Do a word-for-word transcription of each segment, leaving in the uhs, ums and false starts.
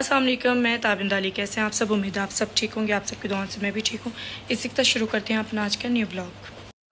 अस्सलाम वालेकुम, मैं ताबिंदा अली। कैसे हैं आप सब? उम्मीद है आप सब ठीक होंगे। आप सबकी दुआओं से मैं भी ठीक हूँ। इसी के साथ शुरू करते हैं अपना आज का new blog.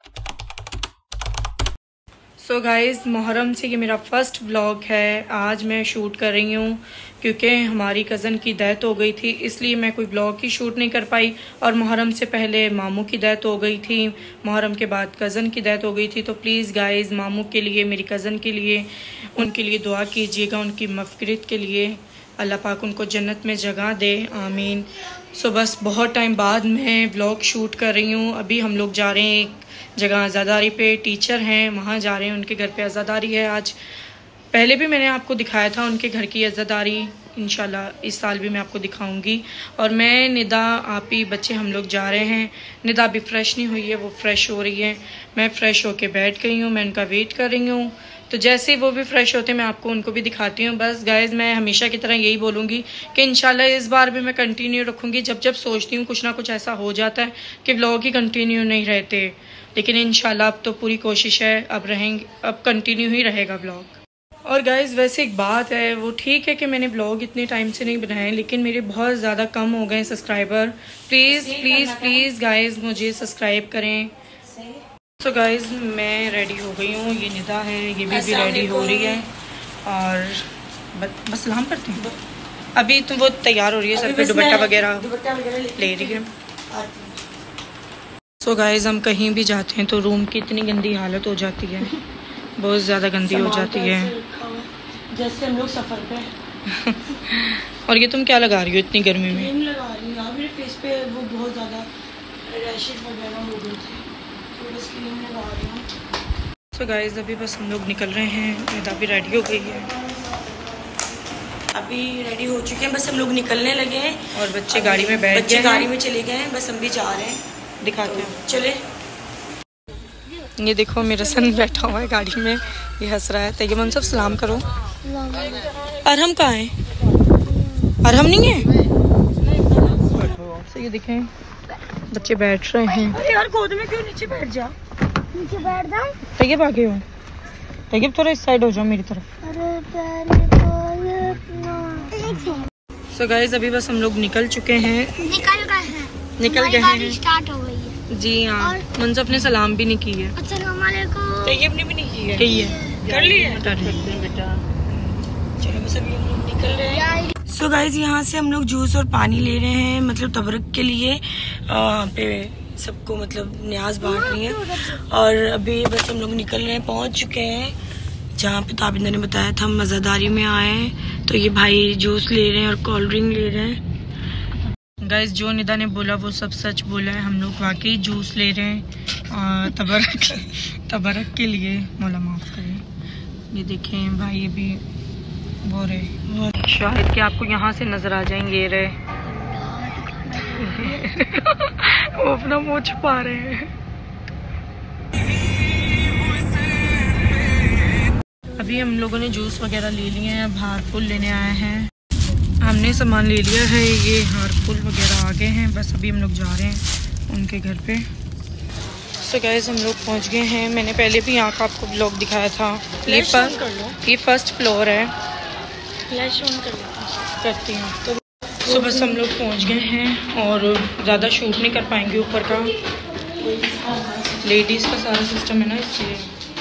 So guys, Muharram से ये मेरा फर्स्ट ब्लॉग है। आज मैं शूट कर रही हूँ क्योंकि हमारी कज़न की डेथ हो गई थी, इसलिए मैं कोई ब्लॉग की शूट नहीं कर पाई। और मुहर्रम से पहले मामू की डेथ हो गई थी, मुहर्रम के बाद कज़न की डेथ हो गई थी। तो प्लीज़ गाइज़, मामू के लिए, मेरी कज़न के लिए, उनके लिए दुआ कीजिएगा, उनकी मग़फ़िरत के लिए। अल्लाह पाक उनको जन्नत में जगह दे, आमीन। सो बस बहुत टाइम बाद मैं व्लॉग शूट कर रही हूँ। अभी हम लोग जा रहे हैं एक जगह आज़ादारी पे, टीचर हैं वहाँ जा रहे हैं, उनके घर पे आज़ादारी है आज। पहले भी मैंने आपको दिखाया था उनके घर की आज़ादारी, इंशाल्लाह इस साल भी मैं आपको दिखाऊंगी। और मैं, निदा, आपी, बच्चे हम लोग जा रहे हैं। निदा अभी फ़्रेश नहीं हुई है, वो फ़्रेश हो रही है। मैं फ़्रेश होके बैठ गई हूँ, मैं उनका वेट कर रही हूँ। तो जैसे ही वो भी फ्रेश होते हैं मैं आपको उनको भी दिखाती हूँ। बस गाइज, मैं हमेशा की तरह यही बोलूँगी कि इंशाल्लाह इस बार भी मैं कंटिन्यू रखूँगी। जब जब सोचती हूँ कुछ ना कुछ ऐसा हो जाता है कि व्लॉग ही कंटिन्यू नहीं रहते, लेकिन इंशाल्लाह अब तो पूरी कोशिश है, अब रहेंगे, अब कंटिन्यू ही रहेगा व्लॉग। और गाइज़, वैसे एक बात है, वो ठीक है कि मैंने ब्लॉग इतने टाइम से नहीं बनाए, लेकिन मेरे बहुत ज़्यादा कम हो गए subscriber. Please please please guys, मुझे सब्सक्राइब करें। सो so गाइज़, मैं रेडी हो गई हूँ, ये निदा है, ये भी, भी रेडी हो रही है। और बस सलाम करते हैं। अभी तो वो तैयार हो रही है, सर पे दुपट्टा वगैरह ले रही है। सो so गाइज़, हम कहीं भी जाते हैं तो रूम की इतनी गंदी हालत हो जाती है, बहुत ज़्यादा गंदी हो जाती है, जैसे हम लोग सफ़र पे। और ये तुम क्या लगा रही हो इतनी गर्मी में? क्रीम लगा रही हूँ यार, मेरे फेस पे वो बहुत ज़्यादा रैशेस वगैरह हो गए थे, तो बस क्रीम लगा रही हूँ। सो गाइज़, अभी बस हम लोग निकल रहे हैं, निदा भी रेडी हो गई है, अभी रेडी हो चुके हैं, बस हम लोग निकलने लगे हैं। और बच्चे गाड़ी में बैठ बच्चे गए, गाड़ी में चले गए हैं, बस हम भी जा रहे हैं। दिखाते हैं, चले। ये देखो मेरा सन बैठा हुआ है गाड़ी में, ये हंस रहा है। तैयब हम सब सलाम करो। अरहम कहाँ है? अरहम नहीं है। तो ये देखें बच्चे बैठ रहे हैं। अरे यार, गोद में क्यों? नीचे बैठ जा। नीचे बैठ जाओ। तैयब आगे हो, तैयब थोड़ा इस साइड हो जाओ मेरी तरफ। सो गाइस, अभी बस हम लोग निकल चुके हैं, निकल गए हैं, निकल गए हैं, स्टार्ट हो गई है जी हाँ। मुंसफ ने सलाम भी नहीं की है, अस्सलाम वालेकुम। तैयब ने भी नहीं की है, की है, कर ली है बेटा। चलो बस अभी हम लोग निकल रहे हैं। सो गाइज, यहाँ से हम लोग जूस और पानी ले रहे हैं, मतलब तबरक के लिए आ, पे सबको मतलब न्याज बांट रही है। और अभी बस हम लोग निकल रहे हैं, पहुँच चुके हैं जहाँ पे ताबिंदा ने बताया था हम मज़ादारी में आए हैं। तो ये भाई जूस ले रहे हैं और कोल्ड ड्रिंक ले रहे हैं। गाइस, जो निदा ने बोला वो सब सच बोला है, हम लोग वाकई जूस ले रहे हैं तबरक तबरक के लिए, मौला माफ़ करें। ये देखें भाई, ये भी वो रहे, शायद कि आपको यहाँ से नजर आ जाएंगे, ये रहे वो अपना मुंह छुपा रहे हैं। अभी हम लोगों ने जूस वगैरह ले लिए हैं, अब हारफुल लेने आए हैं। हमने सामान ले लिया है, ये हारफुल वगैरह आ गए हैं, बस अभी हम लोग जा रहे हैं उनके घर पे। सो गाइस, हम लोग पहुंच गए हैं। मैंने पहले भी यहाँ का आपको ब्लॉग दिखाया था। ये फर्स्ट ये फर्स्ट फ्लोर है, फ्लैश ऑन कर करती हूँ। तो सो बस हम लोग पहुँच गए हैं और ज़्यादा शूट नहीं कर पाएंगे ऊपर का, लेडीज़ का सारा सिस्टम है ना, इसलिए।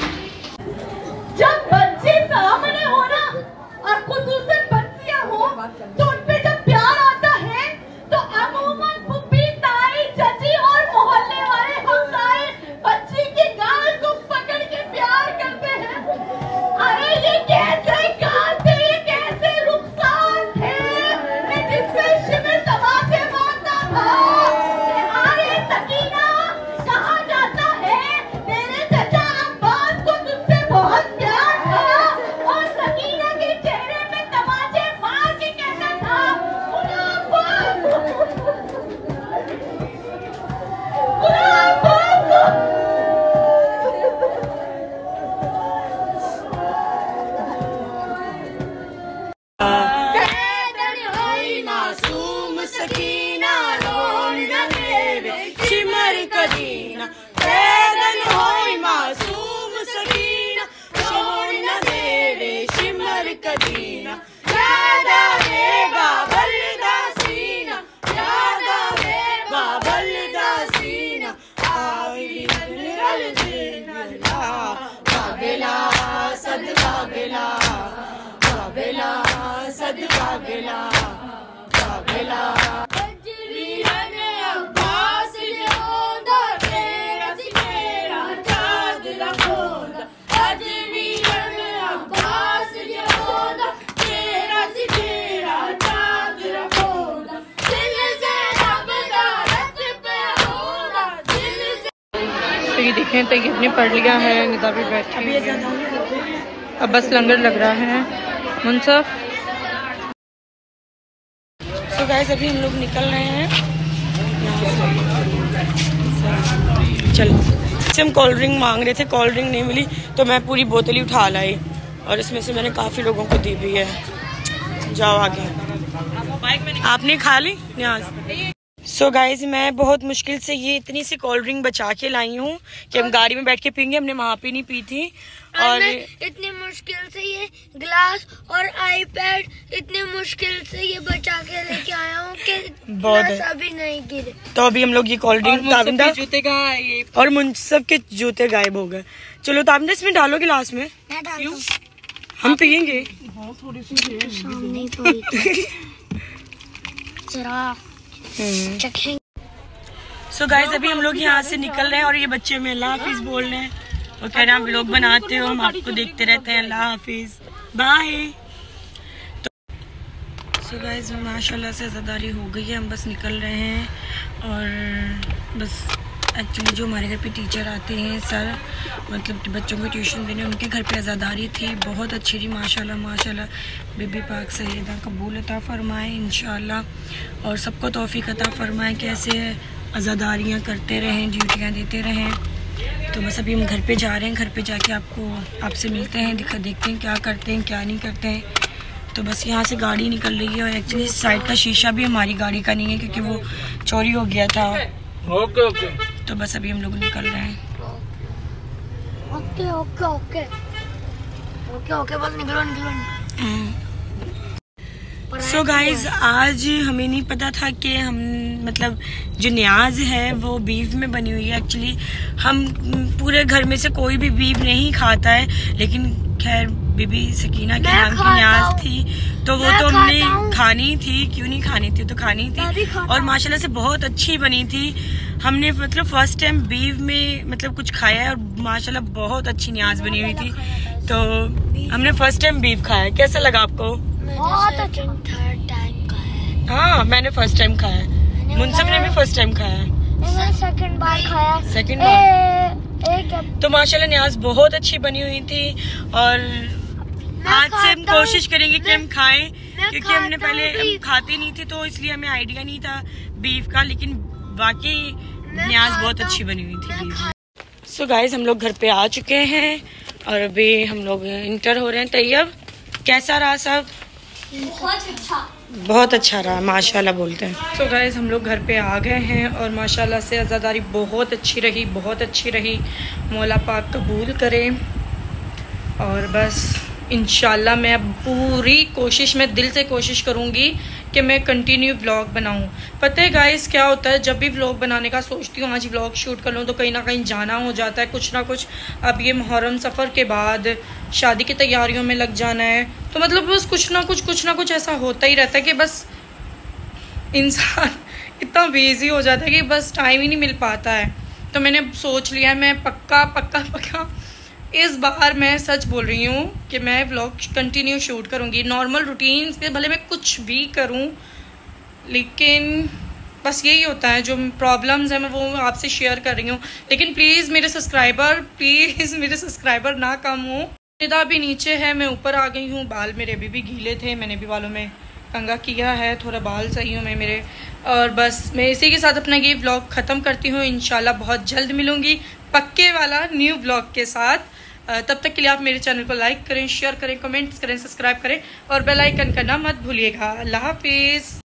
जब बच्चे सामने हो ना, और खुसूसन बच्चियां हो, तो उनपे जब प्यार आता है तो अमूमन फुप्पी, ताई, चाची और मोहल्ले वाले हमसाए बच्ची की गाल को पकड़ के प्यार करते हैं। अरे ये कैसे गाल थे, ये कैसे रुखसार थे कि जिससे शिविर समाते मारता था। अरे सकीना, कहाँ जाता है तेरे चचा अब्बा? काबिला काबिला तो ये देखें तो ये अपने पढ़ लिया है, निदा भी बैठी है। अब बस लंगर लग रहा है मुनसफ। तो गाइस अभी हम लोग निकल रहे हैं। चलो, से हम कोल्ड ड्रिंक मांग रहे थे, कोल्ड ड्रिंक नहीं मिली तो मैं पूरी बोतल ही उठा लाई और इसमें से मैंने काफ़ी लोगों को दी भी है। जाओ आगे। आपने खा ली न्याज? सो so गाइज मैं बहुत मुश्किल से ये इतनी सी कोल्ड ड्रिंक बचा के लाई हूँ कि हम गाड़ी में बैठ के पीएंगे। हमने वहाँ पे नहीं पी थी और, और इतनी मुश्किल से ये ग्लास और आईपैड इतनी मुश्किल से ये बचा के लेके आया हूँ कि बहुत अभी नहीं गिरे। तो अभी हम लोग ये कोल्ड ड्रिंक ताबिंदा जूते का ये और मुनसब के जूते गायब हो गए। चलो ताबिंदा इसमें डालो गिलास में, मैं डालता हूँ। हम पियेंगे। सामने थोड़ी जरा चखेंगे। सो गाइस अभी हम लोग यहाँ से निकल रहे हैं और ये बच्चे में अल्लाह हाफिज बोल रहे हैं और कह रहे हैं व्लॉग बनाते हो, हम आपको देखते रहते हैं, अल्लाह हाफिज, बाय। तो सो गाइस माशाल्लाह से आज़ादारी हो गई है, हम बस निकल रहे हैं। और बस एक्चुअली जो हमारे घर पे टीचर आते हैं सर, मतलब बच्चों को ट्यूशन देने, उनके घर पे आज़ादारी थी, बहुत अच्छी थी माशाल्लाह माशाल्लाह। बीबी पाक सैयदा कबूल अता फरमाए इंशाल्लाह और सबको तौफीक अता फरमाए, कैसे आज़ादारियाँ करते रहें, ड्यूटियाँ देते रहें। तो बस अभी हम घर पे जा रहे हैं, घर पे जाके आपको आपसे मिलते हैं, दिखा देखते हैं क्या करते हैं क्या नहीं करते हैं। तो बस यहाँ से गाड़ी निकल रही है और एक्चुअली साइड का शीशा भी हमारी गाड़ी का नहीं है क्योंकि वो चोरी हो गया था। Okay okay. तो बस अभी हम लोग निकल रहे हैं। Okay okay okay okay okay बस निकलो निकलो। सो गाइज आज हमें नहीं पता था कि हम मतलब जो न्याज है वो बीफ में बनी हुई है। एक्चुअली हम पूरे घर में से कोई भी बीफ नहीं खाता है, लेकिन खैर बीबी सकीना के नाम की न्याज थी तो वो तो हमने खानी थी, क्यों नहीं खानी थी, तो खानी थी और माशाल्लाह से बहुत अच्छी बनी थी। हमने मतलब फर्स्ट टाइम बीफ में मतलब कुछ खाया है और माशाल्लाह बहुत अच्छी न्याज बनी हुई थी। तो हमने फर्स्ट टाइम बीफ खाया। कैसा लगा आपको? बहुत अच्छा। थर्ड टाइम का है। हाँ मैंने फर्स्ट टाइम खाया है, मुनसब ने भी फर्स्ट टाइम खाया है, मैंने सेकंड बार खाया। सेकंड बार। एक तो माशाल्लाह न्याज बहुत अच्छी बनी हुई थी और आज से हम कोशिश करेंगे कि हम खाएं क्योंकि हमने पहले हम खाते नहीं थे तो इसलिए हमें आइडिया नहीं था बीफ का, लेकिन वाकई न्याज बहुत अच्छी बनी हुई थी। सो गाइस हम लोग घर पे आ चुके हैं और अभी हम लोग इंटर हो रहे हैं। तैयब कैसा रहा सब? बहुत अच्छा बहुत अच्छा रहा माशाल्लाह बोलते हैं। तो गाइस हम लोग घर पे आ गए हैं और माशाल्लाह से आज़ादारी बहुत अच्छी रही, बहुत अच्छी रही। मौला पाक कबूल करे और बस इंशाल्लाह मैं पूरी कोशिश, मैं दिल से कोशिश करूँगी कि मैं कंटिन्यू व्लॉग बनाऊँ। पता है गाइस क्या होता है, जब भी व्लॉग बनाने का सोचती हूँ आज व्लॉग शूट कर लूँ तो कहीं ना कहीं जाना हो जाता है, कुछ ना कुछ। अब ये मुहर्रम सफ़र के बाद शादी की तैयारियों में लग जाना है तो मतलब बस कुछ ना कुछ कुछ ना कुछ ऐसा होता ही रहता है कि बस इंसान इतना बिजी हो जाता है कि बस टाइम ही नहीं मिल पाता है। तो मैंने सोच लिया है मैं पक्का पक्का पक्का इस बार मैं सच बोल रही हूँ कि मैं व्लॉग कंटिन्यू शूट करूँगी। नॉर्मल रूटीन से भले मैं कुछ भी करूँ, लेकिन बस यही होता है, जो प्रॉब्लम्स हैं मैं वो आपसे शेयर कर रही हूँ। लेकिन प्लीज़ मेरे सब्सक्राइबर प्लीज़ मेरे सब्सक्राइबर ना कम हो। निदा भी नीचे है, मैं ऊपर आ गई हूँ। बाल मेरे अभी भी गीले थे, मैंने भी बालों में कंघा किया है, थोड़ा बाल सही हुए मेरे। और बस मैं इसी के साथ अपना ये व्लॉग ख़त्म करती हूँ। इंशाल्लाह बहुत जल्द मिलूँगी पक्के वाला न्यू व्लॉग के साथ। तब तक के लिए आप मेरे चैनल को लाइक करें, शेयर करें, कमेंट्स करें, सब्सक्राइब करें और बेल आइकन करना मत भूलिएगा। अल्लाह हाफिज़।